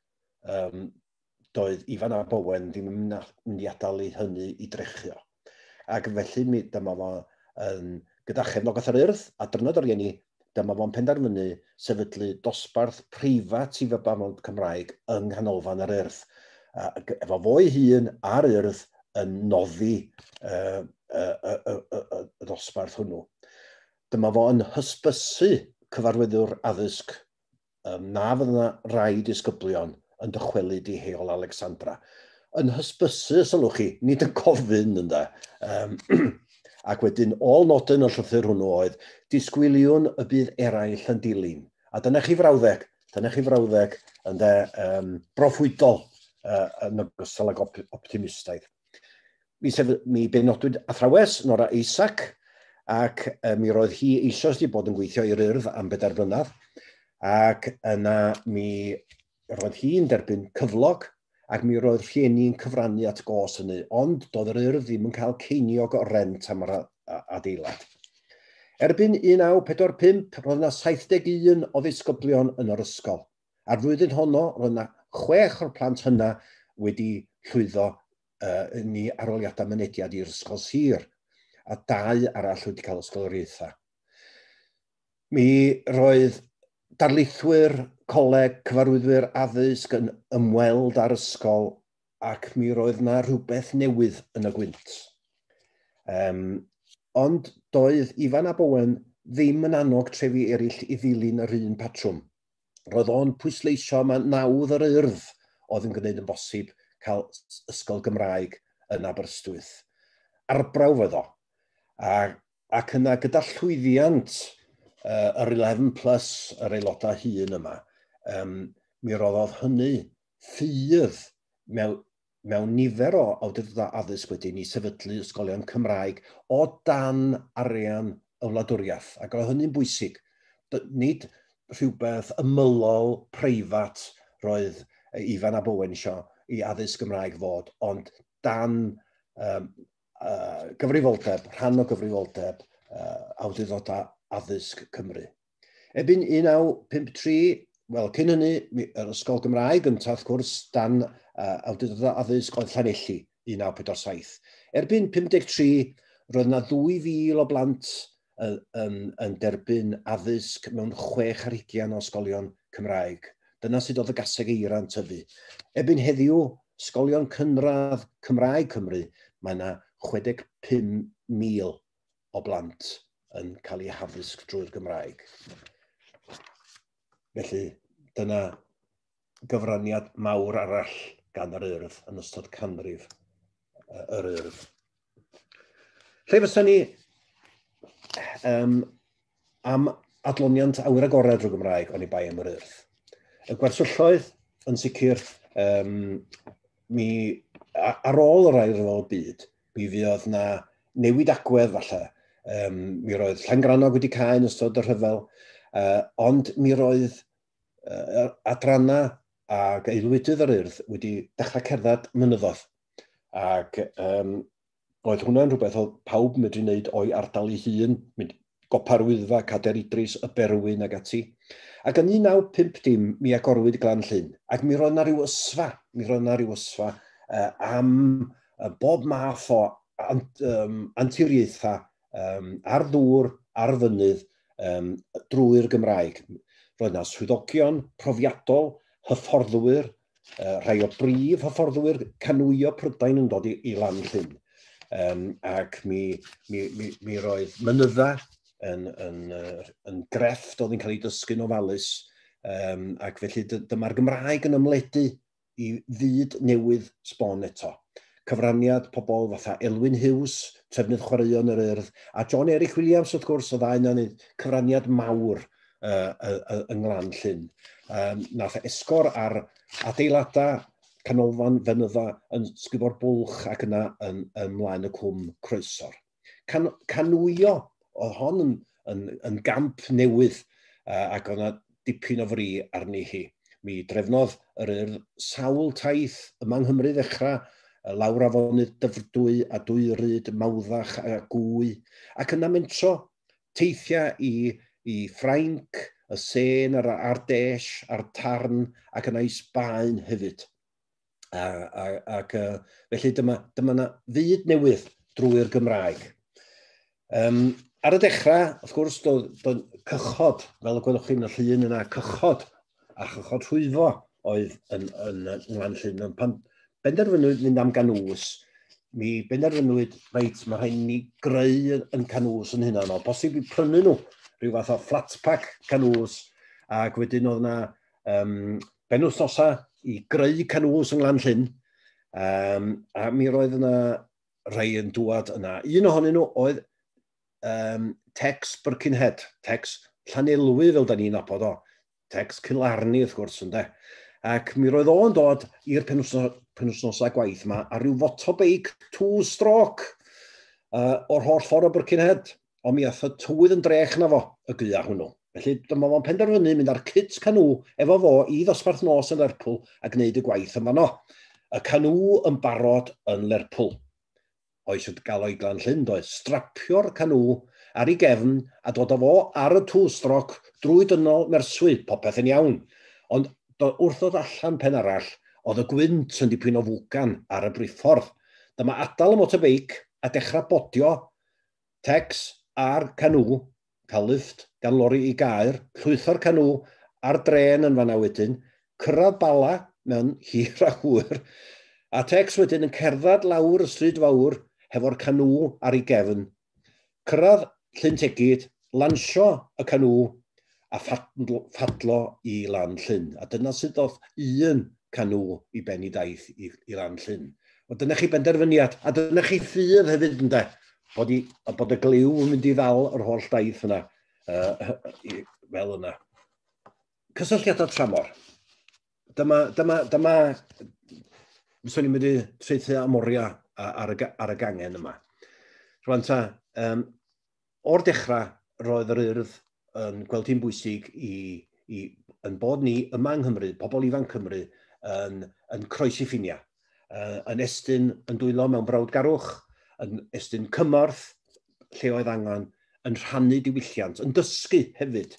um, doedd Ifan ab Owen ddim yn mynd i adael i hynny i drechio. Ac felly mi, dyma fo um, gyda chefnogaeth yr Urdd a drynod o'r rieni, dyma fo'n penderfynu sefydlu dosbarth preifat i babanod Cymraeg yng nghanolfan yr Urdd. Uh, efo fo'i hun a'r Urdd yn noddi uh, y uh, uh, uh, uh, uh, dosbarth hwnnw. Dyma fo yn hysbysu cyfarwyddwr addysg um, na fydd yna rai disgyblion yn dychwelyd i Heol Alexandra. Yn hysbysu, sylwch chi, nid yn gofyn ynda. Um, ac wedyn, ôl nodyn y llythyr hwnnw oedd, disgwyliwn y bydd eraill yn dilyn. A dyna chi frawddeg, dyna chi frawddeg ynda, um, broffwydol uh, yn ogystal ag op optimistaidd. Mi, mi benodwyd athrawes Nora Isaac, ac uh, mi roedd hi eisoes di bod yn gweithio i'r Urdd am bedair blynedd, ac yna mi roedd hi'n derbyn cyflog, ac mi roedd rhieni'n cyfrannu at gos hynny, ond doedd yr Urdd ddim yn cael ceiniog o rent am yr adeilad. Erbyn un naw pedwar pump, roedd yna saith deg un o ddisgyblion yn yr ysgol. A'r flwyddyn honno, roedd yna chwech o'r plant hynna wedi llwyddo uh, ni aroliadau mynediad i'r ysgol sir, a dau arall wedi cael ysgoloriaethau. Mi roedd darlithwyr, coleg, cyfarwyddwyr addysg yn ymweld â'r ysgol, ac mi roedd yna rhywbeth newydd yn y gwynt. Um, ond doedd Ifan ab Owen ddim yn annog trefi eraill i ddilyn yr un patrwm. Roedd o'n pwysleisio mae nawdd yr Urdd oedd yn gwneud yn bosib cael ysgol Gymraeg yn Aberystwyth. Arbrawf oedd o. A, ac yna gyda llwyddiant uh, yr eleven plus yr aelodau hun yma, um, mi roddodd hynny ffydd mewn, mewn nifer o awdurdodau addysg wedyn i sefydlu ysgolion Cymraeg o dan arian y wladwriaeth. Ac oedd hynny'n bwysig. Nid rhywbeth ymylol, preifat roedd Ifan ab Owen isio i addysg Gymraeg fod, ond dan um, uh, gyfrifoldeb, rhan o gyfrifoldeb uh, awdurdodau addysg Cymru. Ebyn un naw pump tri, wel, cyn hynny, yr ysgol Gymraeg yn tath gwrs dan uh, awdurdodau addysg oedd Llanelli un naw pedwar saith. Erbyn pump deg tri, roedd yna ddwy fil o blant yn, yn derbyn addysg mewn chwech ar hugain o ysgolion Cymraeg. Dyna sydd oedd y gaseg eira'n tyfu. Ebyn heddiw, ysgolion cynradd Cymraeg Cymru, mae yna chwe deg pum mil o blant yn cael eu haddysg drwy'r Gymraeg. Felly, dyna gyfraniad mawr arall gan yr Urdd yn ystod canrif yr Urdd. Lle fysa ni um, am adloniant awyr agored drwy Gymraeg o'n i bai am yr Urdd. Y gwersylloedd yn sicr um, mi, ar ôl yr ail ryfel byd, mi fuodd na newid agwedd falle. Um, mi roedd Llangrannog wedi cael yn ystod y rhyfel, uh, ond mi roedd uh, adranna ac aelwydydd yr Urdd wedi dechrau cerdded mynyddodd. Ac um, oedd hwnna'n rhywbeth oedd pawb yn medru wneud o'i ardal ei hun, mynd Gopa'r Wyddfa, Cader Idris, y Berwyn ag ati. Ac yn un naw pump dim mi agorwyd Glan Llyn. Ac mi roedd yna ryw ysfa, mi roedd yna ryw ysfa uh, am uh, bob math o ant, um, anturiaethau um, ar ddŵr, ar fynydd, um, drwy'r Gymraeg. Roedd yna swyddogion profiadol, hyfforddwyr, uh, rhai o brif hyfforddwyr, canwyo Prydain yn dod i, i Lan Llyn. Um, ac mi, mi, mi, mi roedd mynydda yn, yn, uh, yn grefft oedd yn cael ei dysgu'n ofalus, um, ac felly dyma'r Gymraeg yn ymledu i fyd newydd sbon eto. Cyfraniad pobl fatha Elwyn Hughes, trefnydd chwaraeon yr Urdd, a John Eric Williams wrth gwrs oedd a'n wneud cyfraniad mawr uh, uh, yng Nglan Llyn. Um, nath esgor ar adeiladau canolfan fynydda yn Sgubor Bwlch ac yna yn, yn ymlaen y Cwm Croesor. Can, canwyo oedd hon yn, yn, yn gamp newydd uh, ac oedd yna dipyn o fri arni hi. Mi drefnodd yr Urdd sawl taith yma yng Nghymru ddechrau, uh, lawr afonydd Dyfrdwy a Dwyryd, Mawddach a Gwy, ac yna mentro teithiau i, i Ffrainc, y Sen, ar Ardesh, a'r Tarn, ac yna i Sbaen hefyd. Ac felly dyma, dyma yna fyd newydd drwy'r Gymraeg. Um, ar y dechrau, wrth gwrs, doedd do, cychod, fel y gwelwch chi'n y llun yna, cychod a chychod rhwyfo oedd yn, yn, yn Nglan Llyn. Pan benderfynwyd mynd am ganws, mi benderfynwyd, reit, mae rhaid ni greu yn canws yn hynny, o bosib i prynu nhw rhyw fath o flat-pack canws, ac wedyn oedd yna um, benwthnosa i greu canws yng Nglan Llyn, um, a mi roedd yna rhai yn dŵad yna. Un ohonyn nhw oedd um, Tex Birkenhead, Tex Llanelwy fel da ni'n nabod o, Tex Cylarni wrth gwrs ynde. Ac mi roedd o'n dod i'r penwthnosau gwaith yma a ryw fotobeic two-stroke uh, o'r holl ffordd o Birkenhead, ond mi ath y tywydd yn drech na fo y gya hwnnw. Felly dyma fo'n penderfynu mynd ar kit canw efo fo i ddosbarth nos yn Lerpwl a gwneud y gwaith yma no. Y canw yn barod yn Lerpwl. Oes wedi gael o'i Glan Llyn, doedd strapio'r canw ar ei gefn a dod â fo ar y two-stroke drwy dynol merswy, popeth yn iawn. Ond wrth ddod allan pen arall, oedd y gwynt yn dipyn o fwgan ar y Prifardd. Dyma adal y motobeic a dechrau bodio Tex a'r canw, cael lyft gan lori i Gaer, llwytho'r canw ar dren yn fanna wedyn, cyrraedd Bala mewn hir a hwyr, a Tex wedyn yn cerdded lawr y stryd fawr hefo'r canw ar ei gefn, cyrraedd Llyn Tegid, lansio y canw a ffadlo i Lan Llyn. A dyna sydd oedd un canw i ben i daith i, i Lan Llyn. O dyna chi benderfyniad, a dyna chi ffydd hefyd ynde, bod, i, bod y gliw yn mynd i ddal yr holl daith yna, uh, fel yna. Cysylltiadau tramor. Dyma, dyma, dyma, fyswn i'n mynd i treithio amoria ar y, ar y gangen yma. Rwan ta, um, o'r dechrau roedd yr Urdd yn gweld hi'n bwysig i, i, yn bod ni yma yng Nghymru, pobl ifanc Cymru, yn, yn croesi ffinia, uh, yn estyn yn dwylo mewn brawdgarwch, yn estyn cymorth, lle oedd angen, yn rhannu diwylliant, yn dysgu hefyd.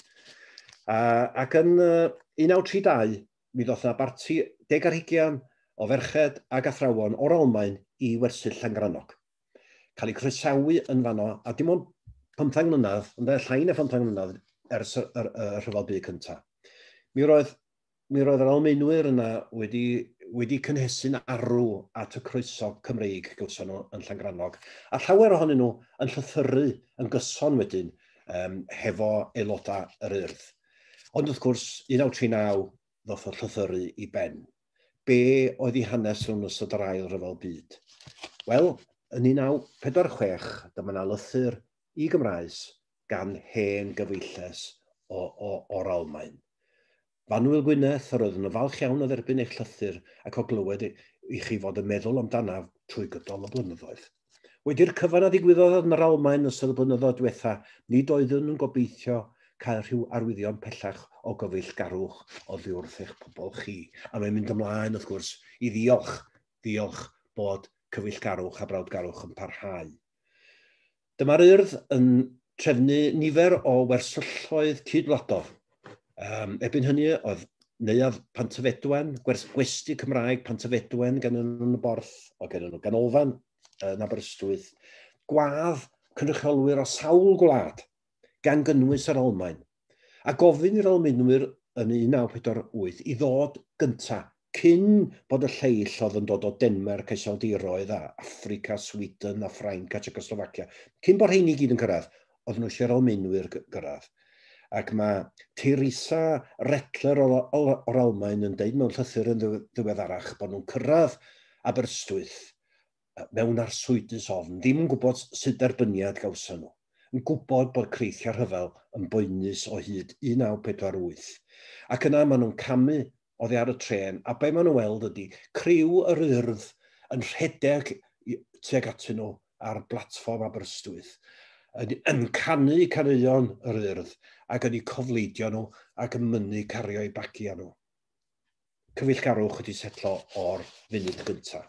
Uh, ac yn uh, un naw tri dau, mi ddoth yna barti deg ar hugain o ferched ag athrawon o'r Almaen i wersyll Llangrannog. Cael ei croesawu yn fanno, a dim ond pymtheg mlynedd, ond e llai na pymtheg mlynedd ers y, y, y rhyfel byd cyntaf. Mi roedd, mi roedd yr Almaenwyr yna wedi, wedi cynhesu'n arw at y croeso Cymreig gawson nhw yn Llangrannog, a llawer ohonyn nhw yn llythyru yn gyson wedyn um, hefo aelodau yr Urdd. Ond wrth gwrs, un naw tri naw ddoth o llythyru i ben. Be oedd ei hanes nhw'n ystod yr ail rhyfel byd? Wel, yn un naw pedwar chwech, dyma na lythyr i Gymraes gan hen gyfeilles o, o, o'r Almaen. Fanwyl Gwynedd, yr oedd yn y falch iawn o dderbyn eich llythyr ac o glywed i, i chi fod yn meddwl amdanaf trwy gydol y blynyddoedd. Wedi'r cyfan a ddigwyddodd yn yr Almaen ystod y blynyddoedd diwetha, nid oeddwn yn gobeithio cael rhyw arwyddion pellach o gyfeillgarwch o ddiwrth eich pobl chi. A mae'n mynd ymlaen, wrth gwrs, i ddiolch, diolch bod cyfeillgarwch a brawdgarwch yn parhau. Dyma'r Urdd yn trefnu nifer o wersylloedd cydwladol. Um, ebyn hynny oedd neuadd Pantyfedwen, gwesti Cymraeg Pantyfedwen gan nhw'n y borth, o gan nhw ganolfan yn Aberystwyth, gwadd cynrychiolwyr o sawl gwlad gan gynnwys yr Almaen, a gofyn i'r Almaenwyr yn un naw pedwar wyth i ddod gynta, cyn bod y lleill oedd yn dod o Denmarc, Iseldiroedd, a Affrica, Sweden, a Ffrainc, a Czechoslovacia. Cyn bod rheini gyd yn cyrraedd, oedd nhw eisiau'r Almaenwyr gyrraedd. Ac mae Teresa Rettler o'r Almaen yn deud mewn llythyr yn ddiweddarach bod nhw'n cyrraedd Aberystwyth mewn arswydus ofn, ddim yn gwybod sut derbyniad gawson nhw, yn gwybod bod creithio'r rhyfel yn boenus o hyd un naw pedwar wyth. Ac yna maen nhw'n camu oddi ar y tren, a be maen nhw'n weld ydy criw yr Urdd yn rhedeg tuag atyn nhw ar blatfform Aberystwyth, yn canu caneuon yr Urdd, ac yn eu cofleidio nhw ac yn mynnu cario eu bagu â nhw. Cyfeillgarwch wedi setlo o'r funud gyntaf.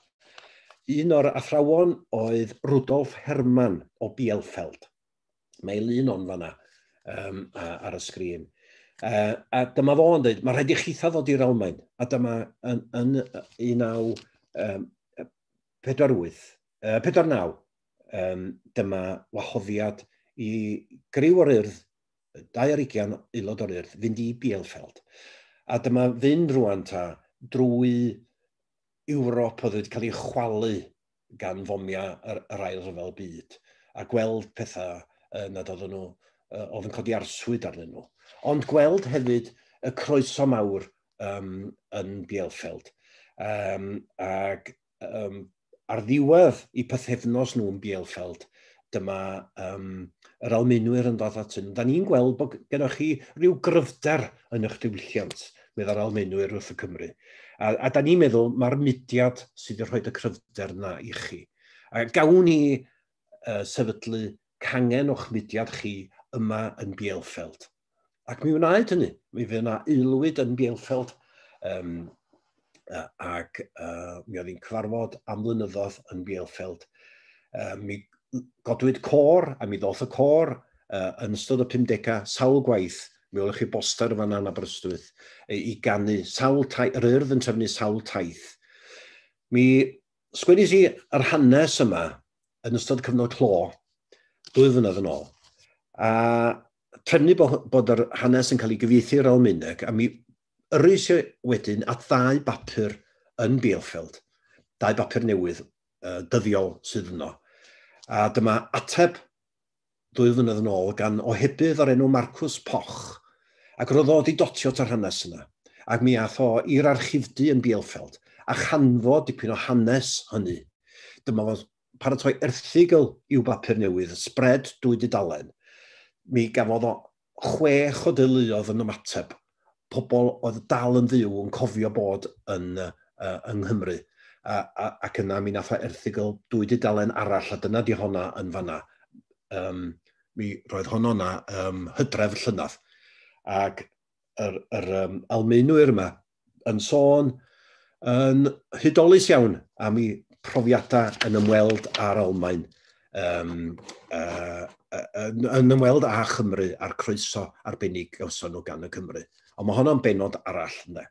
Un o'r athrawon oedd Rudolf Hermann o Bielefeld. Mae lun o'n fanna um, ar y sgrin. Uh, a dyma fo yn dweud, mae rhaid i chitha ddod i'r Almaen. A dyma yn, yn un naw pedwar wyth, pedwar naw, um, dyma wahoddiad i griw o'r Urdd, dau ar ugain aelod o'r Urdd, fynd i Bielefeld. A dyma fynd rwan ta drwy Ewrop oedd wedi cael ei chwalu gan fomia yr, yr ail rhyfel byd, a gweld pethau uh, nad oedden nhw, uh, oedd yn codi arswyd arnyn nhw. Ond gweld hefyd y croeso mawr um, yn Bielefeld. Um, ac um, ar ddiwedd i pythefnos nhw yn Bielefeld, dyma um, yr Almaenwyr yn dod at nhw. Da ni'n gweld bod gennych chi rhyw gryfder yn eich diwylliant, meddwl Almaenwyr wrth y Cymru. A, a da ni'n meddwl mae'r mudiad sydd wedi rhoi y cryfder yna i chi. A gawn ni uh, sefydlu cangen o'ch mudiad chi yma yn Bielefeld. Ac mi wnaed hynny. Mi fydd yna aelwyd yn Bielefeld um, uh, ac uh, mi oedd hi'n cyfarfod am flynyddoedd yn Bielefeld. Uh, mi godwyd côr, a mi ddoth y côr uh, yn ystod y pumdega sawl gwaith. Mi olwch chi boster fan Aberystwyth i ganu sawl taith, yr Urdd yn trefnu sawl taith. Mi sgwedis i yr hanes yma yn ystod cyfnod clo, dwy flynedd yn ôl. A trefnu bod yr hanes yn cael ei gyfieithu i'r Almaeneg, a mi yrwys i wedyn at ddau bapur yn Bielefeld, dau bapur newydd, uh, dyddiol sydd yno. A dyma ateb dwy flynedd yn ôl gan ohebydd o'r enw Marcws Poch, ac roedd o wedi dotio ta'r hanes yna. Ac mi ath o i'r archifdy yn Bielefeld a chanfod dipyn o hanes hynny. Dyma fod paratoi erthigol i'w bapur newydd, spread dwy dudalen. Mi gafodd o chwech o deuluodd yn ymateb. Pobl oedd dal yn fyw yn cofio bod yn, uh, yng Nghymru. A, a, ac yna mi nath o erthigol dwy dudalen arall, a dyna di honna yn fanna. Um, mi roedd honno na um, hydref llynadd. Ac yr, yr um, Almaenwyr yma yn sôn yn hydolus iawn am ei profiadau yn ymweld â'r Almaen, um, uh, yn, yn ymweld â Chymru, a'r croeso arbennig gawson nhw gan y Cymru. Ond mae honno'n benod arall. Ne?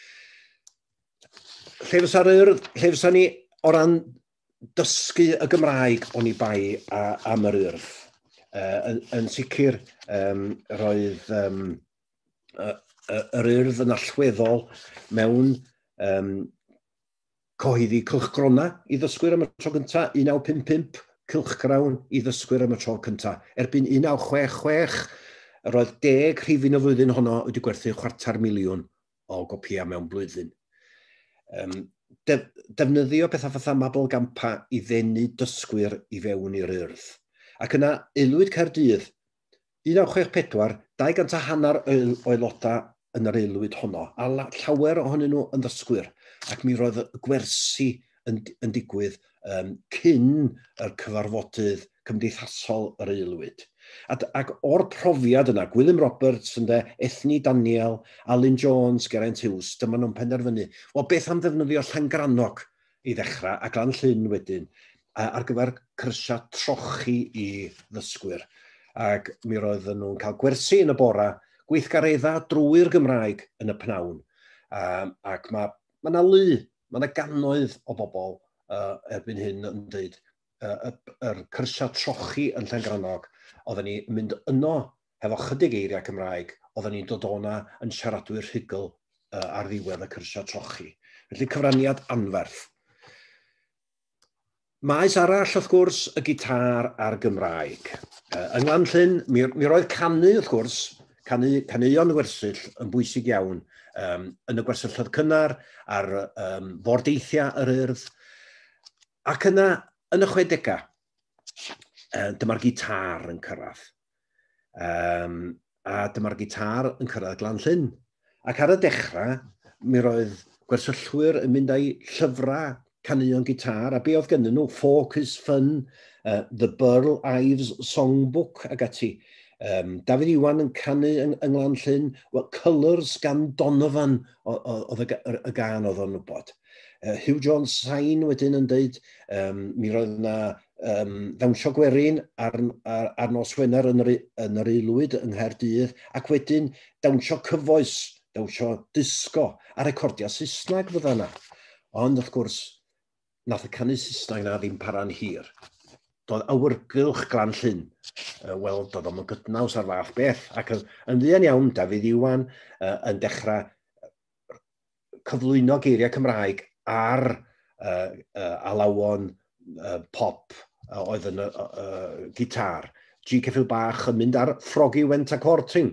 Lle fysa ni o ran dysgu y Gymraeg o'n i bai a, am yr Urdd. Uh, yn, yn sicr, um, roedd um, uh, uh, yr urdd yn allweddol mewn um, cyhoeddi cylchgrona i ddysgwyr am y tro cyntaf, un naw pump pump, cylchgrawn i ddysgwyr am y tro cyntaf. Erbyn un naw chwech chwech, roedd deg rhifin y flwyddyn honno wedi gwerthu chwarter miliwn o gopïau mewn blwyddyn. Um, def, defnyddio pethau fatha Mabel Gampa i ddenu dysgwyr i fewn i'r urdd. Ac yna, aelwyd Caerdydd, un naw chwech pedwar, dau gant a hanner o aelodau yn yr aelwyd honno, a llawer ohonyn nhw yn ddysgwyr, ac mi roedd y gwersi yn, yn digwydd um, cyn yr cyfarfodydd cymdeithasol yr aelwyd. Ac, ac o'r profiad yna, Gwilym Roberts, ynde, Ethni Daniel, Alun Jones, Geraint Hughes, dyma nhw'n penderfynu. O beth am ddefnyddio Llangranog i ddechrau, ac Lan Llyn wedyn, ar gyfer cyrsiau trochi i ddysgwyr. Ac mi roedden nhw'n cael gwersi yn y bora, gweithgareddau drwy'r Gymraeg yn y pnawn. Um, ac mae ma yna lu, mae yna gannoedd o bobl uh, erbyn hyn yn dweud uh, yr cyrsiau trochi yn Llangranog, oedden ni'n mynd yno hefo chydig eiriau Cymraeg, oedden ni'n dod o'na yn siaradwyr rhugl uh, ar ddiwedd y cyrsiau trochi. Felly cyfraniad anferth. Maes arall, wrth gwrs, y gitar a'r Gymraeg. Uh, yng Nglan Llyn, mi, mi roedd canu, wrth gwrs, canu, canuon y gwersyll yn bwysig iawn um, yn y gwersylloedd cynnar, ar um, fordeithiau yr urdd. Ac yna, yn y chwedegau, uh, dyma'r gitar yn cyrraedd. Um, a dyma'r gitar yn cyrraedd Glan Llyn. Ac ar y dechrau, mi roedd gwersyllwyr yn mynd â'i llyfrau canuon gitar, a be oedd gennyn nhw, Focus Fun, uh, The Burl Ives Songbook, ag ati. Um, Dafydd Iwan yn canu yng, yng Nglan Llyn, well, Colours gan Donovan oedd y, y, y gan oedd o'n wybod. Uh, Hugh Jones Sain wedyn yn dweud, um, mi roedd yna um, ddawnsio gwerin ar, ar, ar nos Wener yn yr, yn yr aelwyd yng Nghaerdydd, ac wedyn dawnsio cyfoes, dawnsio disgo, a recordia Saesneg fydda yna. Ond wrth gwrs, nath y canu Saesneg na ddim para'n hir. Doedd awyrgylch Glan Llyn, uh, wel, doedd o'n gydnaws ar fath beth, ac yn ddian iawn, Dafydd Iwan uh, yn dechrau cyflwyno geiriau Cymraeg ar uh, uh, alawon uh, pop uh, oedd yn y uh, uh, gitar. G. Ceffyl Bach yn mynd ar Froggy Went a Courting,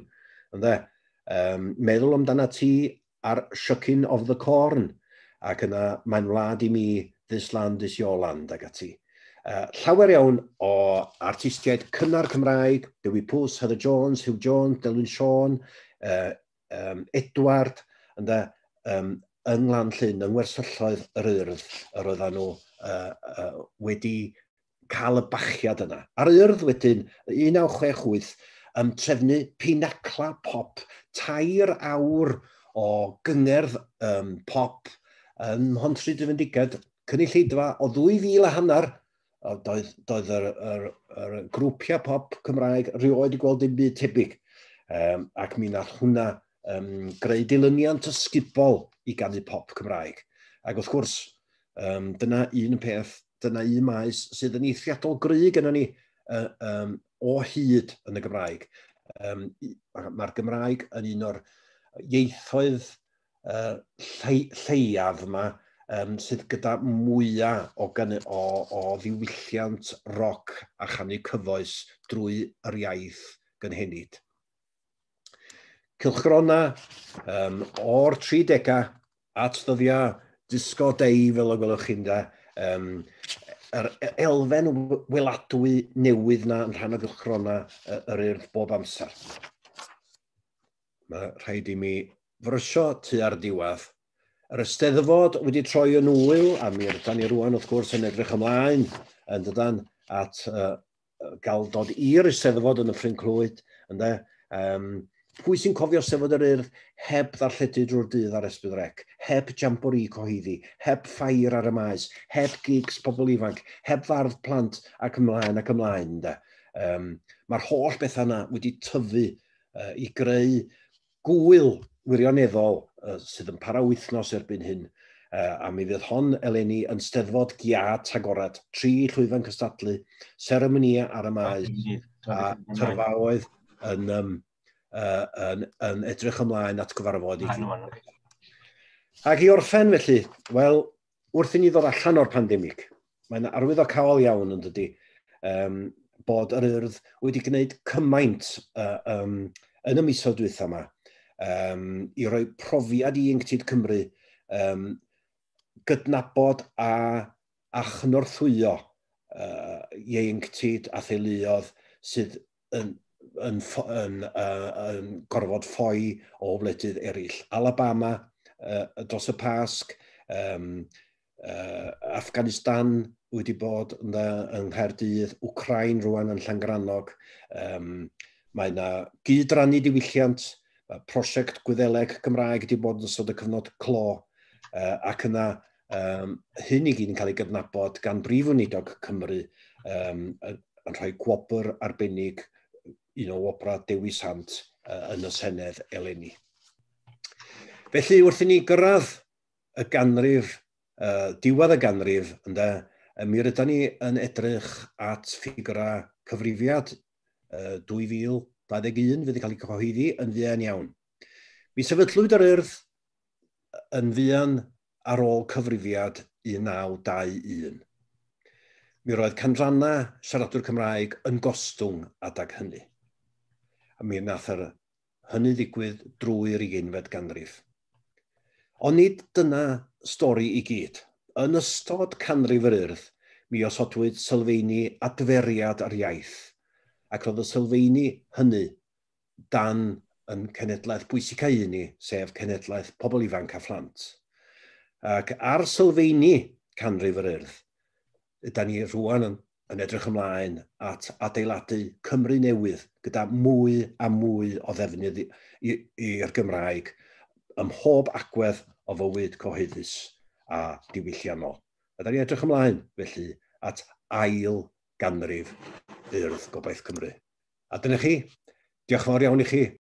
um, meddwl amdana ti ar Shucking of the Corn, ac yna mae'n wlad i mi, This Land is Your Land, ag ati. Uh, llawer iawn o artistiaid cynnar Cymraeg, Dewi Pws, Heather Jones, Hugh Jones, Delwyn Sean, uh, um, Edward, ynda, um, yng Nglan Llyn, yng ngwersylloedd yr urdd, yr oedden nhw uh, uh, wedi cael y bachiad yna. Ar y urdd wedyn, un naw chwech wyth, um, trefnu pinacla pop, tair awr o gyngerdd um, pop yn Mhontryd y Fendigedd, cynulleidfa o ddwy fil a hanner, doedd, doedd yr, yr, yr grwpiau pop Cymraeg rioed i gweld dim byd tebyg. Um, ac mi nath hwnna um, greu dilyniant ysgubol i ganu pop Cymraeg. Ac wrth gwrs, um, dyna un peth, dyna un maes sydd yn eithriadol gry gyda ni uh, um, o hyd yn y Gymraeg. Um, Mae'r Gymraeg yn un o'r ieithoedd uh, llei, lleiaf yma um, sydd gyda mwyaf o, o, o ddiwylliant roc a chanu cyfoes drwy yr iaith gynhenid. Cylchrona um, o'r tri degau at ddyddiau disco dei fel y gwelwch chi'n da. Um, yr elfen weladwy newydd na yn rhan o gylchrona yr urdd bob amser. Mae rhaid i mi frysio tu ar diwedd. Yr Eisteddfod wedi troi yn wyl, a mi ydyn ni rwan wrth gwrs yn edrych ymlaen yn dydan at uh, gael dod i'r Eisteddfod yn y Ffrin Clwyd. Um, pwy sy'n cofio Eisteddfod yr urdd heb ddarlledu drwy'r dydd ar Esbydd Rec, heb jambori cyhoeddi, heb ffair ar y maes, heb gigs pobl ifanc, heb fardd plant ac ymlaen ac ymlaen. Um, Mae'r holl bethau yna wedi tyfu uh, i greu gwyl wirioneddol uh, sydd yn para wythnos erbyn hyn. Uh, a mi fydd hon eleni yn steddfod giat agorad, tri llwyfan cystadlu, seremonia ar y maes, a tyrfaoedd yn, um, uh, yn, yn edrych ymlaen at gyfarfod i gyd. Ac i orffen felly, wel, wrth i ni ddod allan o'r pandemig, mae'n arwyddocaol iawn yn dydi, um, bod yr Urdd wedi gwneud cymaint uh, um, yn y misoedd dwytha yma um, i roi profiad i Ieuenctid Cymru um, gydnabod a, a chnorthwyo uh, ieuenctid a theuluodd sydd yn, yn, yn, uh, yn gorfod ffoi o wledydd eraill. Alabama uh, dros y Pasg, um, uh, Afghanistan wedi bod yn, yng Nghaerdydd, Wcrain rwan yn Llangrannog. Um, mae yna gydrannu diwylliant, prosiect Gwyddeleg Gymraeg wedi bod yn ystod y cyfnod clo, uh, ac yna Um, hyn i gyd yn cael ei gydnabod gan Brif Weinidog Cymru um, yn, yn rhoi gwobr arbennig un o wobra Dewi Sant uh, yn y Senedd eleni. Felly wrth i ni gyrraedd y ganrif, uh, diwedd y ganrif, ynde, mi rydyn ni yn edrych at ffigura cyfrifiad uh, dwy fil dau ddeg un fydd yn cael ei cyhoeddi yn fuan iawn. Mi sefydlwyd yr Urdd yn fuan ar ôl cyfrifiad un naw dau un. Mi roedd canrannau siaradwyr Cymraeg yn gostwng adag hynny. A mi nath yr hynny ddigwydd drwy'r ugeinfed ganrif. Ond nid dyna stori i gyd. Yn ystod canrif yr Urdd, mi osodwyd sylfeini adferiad ar iaith, ac roedd y sylfeini hynny dan yn cenedlaeth bwysicau un ni, sef cenedlaeth pobl ifanc a phlant. Ac ar sylfeini canrif yr Urdd, ydyn ni rwan yn, yn edrych ymlaen at adeiladu Cymru newydd gyda mwy a mwy o ddefnydd i'r Gymraeg ym mhob agwedd o fywyd cyhoeddus a diwylliannol. Ydyn ni edrych ymlaen felly at ail ganrif Urdd Gobaith Cymru. A dyna chi, diolch yn fawr iawn i chi